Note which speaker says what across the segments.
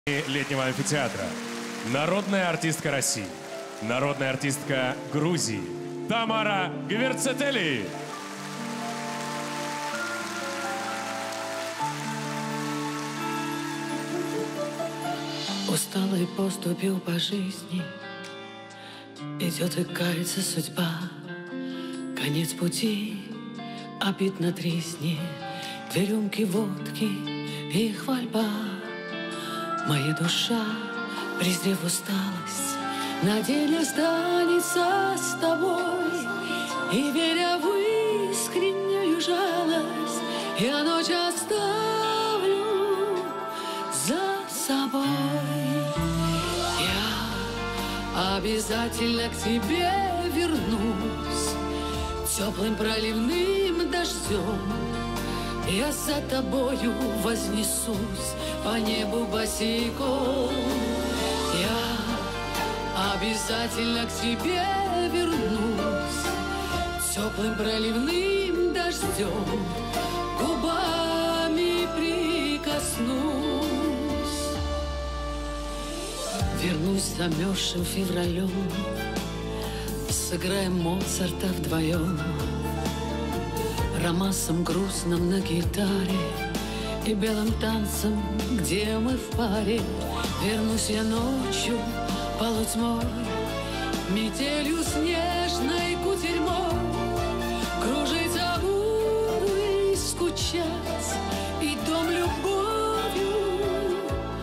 Speaker 1: Летнего амфитеатра. Народная артистка России. Народная артистка Грузии. Тамара Гвердцетели.
Speaker 2: Усталый поступил по жизни, идет и кается судьба. Конец пути, обид на тресне, две рюмки водки и хвальба. Моя душа, презрев усталость, на день останется с тобой. И веря в искреннюю жалость, я ночь оставлю за собой. Я обязательно к тебе вернусь теплым проливным дождем. Я за тобою вознесусь по небу босиком. Я обязательно к тебе вернусь теплым проливным дождем, губами прикоснусь. Вернусь замерзшим февралем, сыграем Моцарта вдвоем, романсом грустным на гитаре и белым танцем, где мы в паре. Вернусь я ночью полутьмой, метелью снежной кутерьмой. Кружиться буду и скучать, и дом любовью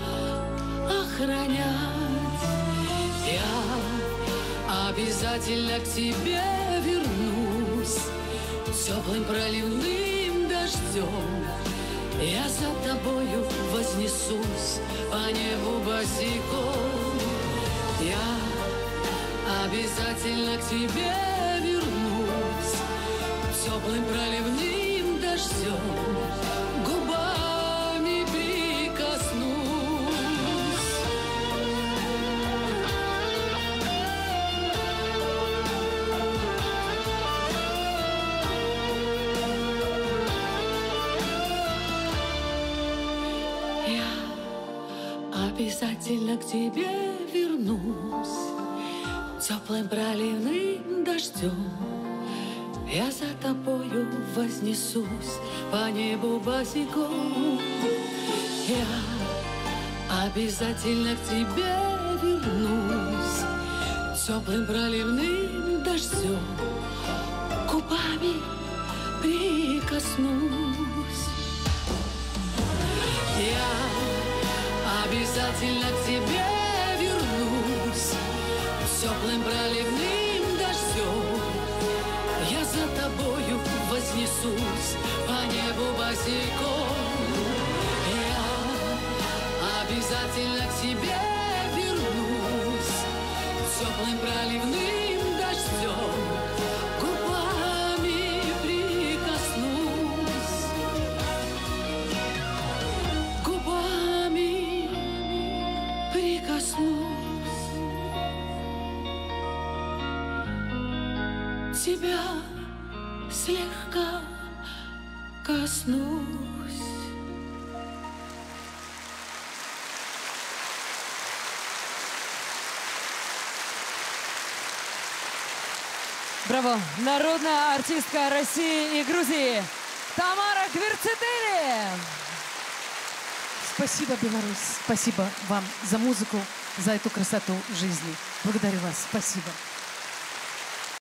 Speaker 2: охранять. Я обязательно к тебе вернусь теплым проливным дождем. Я за тобою вознесусь по небу босиком. Я обязательно к тебе вернусь теплым проливным дождем, губами прикоснусь. Я обязательно к тебе вернусь теплым проливным дождем. Я за тобою вознесусь по небу босиком. Я обязательно к тебе вернусь теплым проливным дождем, губами прикоснусь. Я обязательно к тебе вернусь теплым проливным дождем. Я за тобою вознесусь по небу босиком. Я обязательно к тебе вернусь теплым проливным дождем, губами прикоснусь. Губами прикоснусь. Тебя слегка коснусь.
Speaker 3: Браво! Народная артистка России и Грузии Тамара Гвердцетели. Спасибо, Беларусь. Спасибо вам за музыку, за эту красоту жизни. Благодарю вас. Спасибо.